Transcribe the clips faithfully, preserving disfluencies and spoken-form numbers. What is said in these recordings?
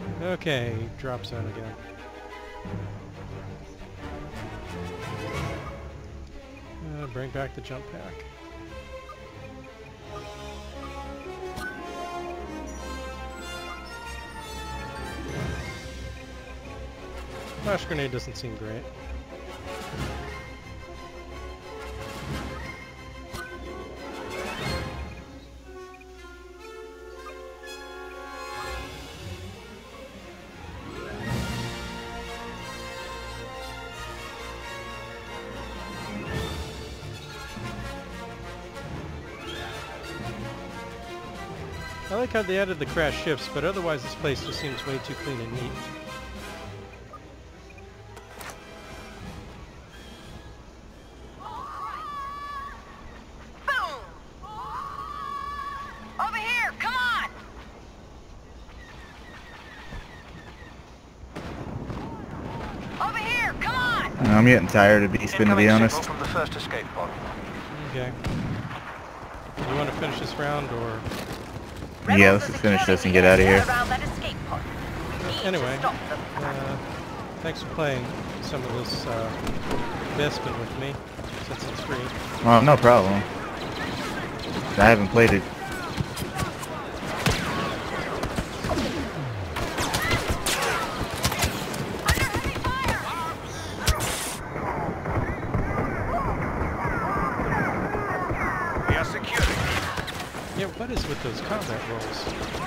Okay, drop zone again. Uh, bring back the jump pack. Flash grenade doesn't seem great. I like how they added the crash shifts, but otherwise this place just seems way too clean and neat. Over here, come on! Over here, come on! I'm getting tired of beasting, to be honest. From the first escape pod. Okay. You want to finish this round, or...? Yeah, let's just finish this and get out of here. Anyway, uh, thanks for playing some of this uh, Bespin with me, since it's free. Oh, no problem. I haven't played it. We are secure. Yeah, what is with those combat rolls?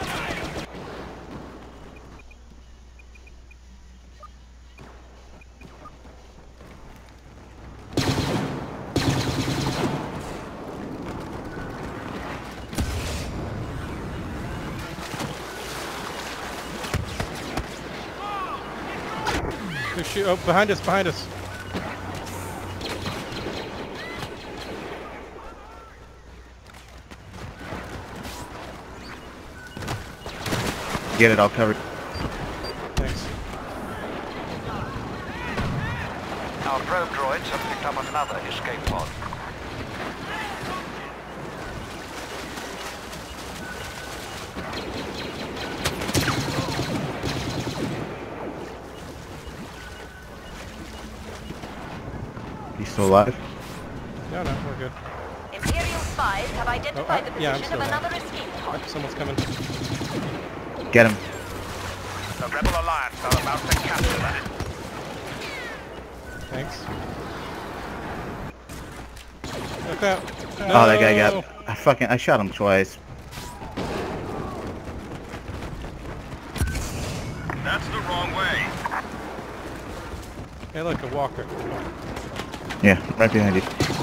Who's shoot? Oh, behind us, behind us. Get it all covered. Thanks. Our probe droids have picked up another escape pod. You still alive? No, no, we're good. Imperial spies have identified Oh, uh, the yeah, I'm position still of alive. another escape pod. Oh, someone's coming. Get him. The Rebel Alliance are about to capture that. Thanks. Look out. No. Oh, that guy got... I fucking... I shot him twice. That's the wrong way. Hey, look, a walker. Yeah, right behind you.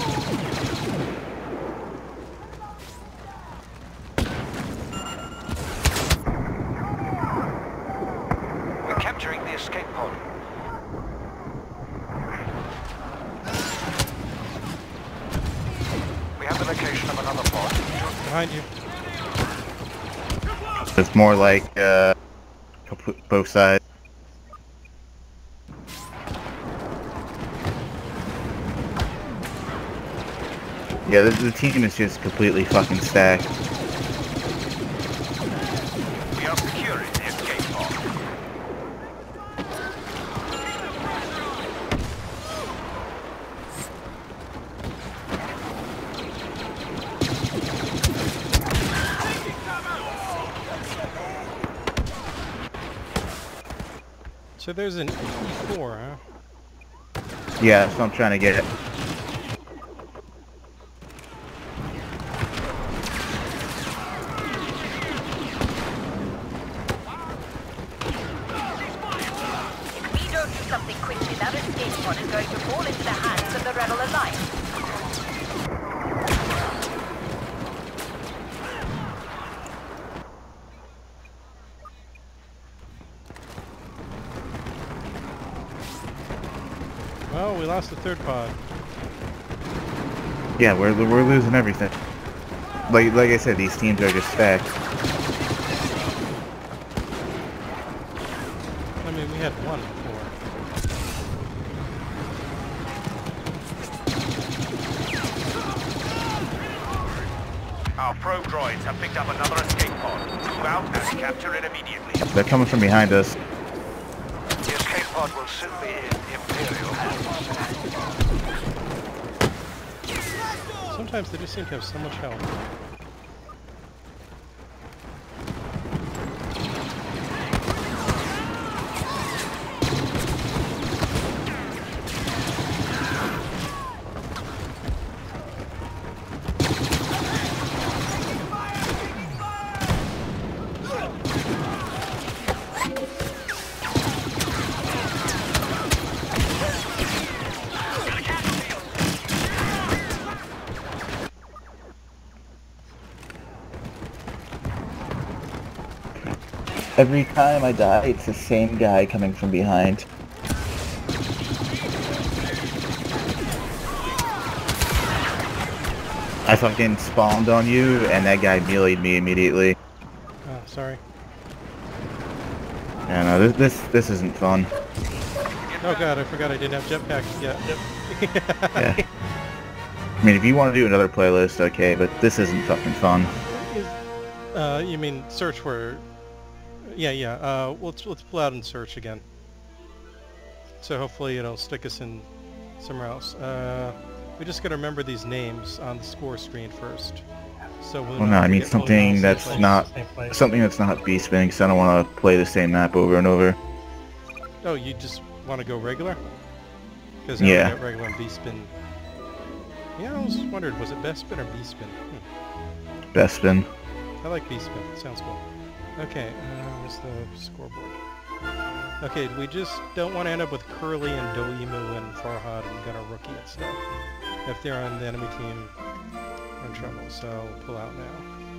We're capturing the escape pod. We have the location of another pod. Behind you. It's more like, uh... both sides. Yeah, the, the team is just completely fucking stacked. We are securing the escape pod. So there's an E four, huh? Yeah, that's what I'm trying to get. If we don't do something quickly, that escape pod is going to fall into the hands of the Rebel Alliance. Well, we lost the third pod. Yeah, we're we're losing everything. Like like I said, these teams are just stacked. I mean, we had one before. Our probe droids have picked up another escape pod. Move out and capture it immediately. They're coming from behind us. The escape pod will soon be in Imperial hands. Sometimes they just seem to have so much health. Every time I die, it's the same guy coming from behind. I fucking spawned on you, and that guy meleeed me immediately. Oh, sorry. Yeah, no, this this this isn't fun. Oh god, I forgot I didn't have jetpacks yet. Yeah. I mean, if you want to do another playlist, okay, but this isn't fucking fun. Is, uh, you mean search for... Yeah, yeah, uh, let's, let's pull out and search again. So hopefully it'll stick us in somewhere else. Uh, we just gotta remember these names on the score screen first. So we'll Well, no, I mean something that's not something that's not beast spinning, because I don't want to play the same map over and over. Oh, you just want to go regular? Because Yeah. I got regular and B-spin. Yeah, I was wondering, was it best spin or B-spin? Hmm. Best spin. I like B-spin. Sounds cool. Okay, uh, where's the scoreboard? Okay, we just don't want to end up with Curly and Doimu and Farhad and Gunnar Rookie and stuff. If they're on the enemy team, we're in trouble, so we'll pull out now.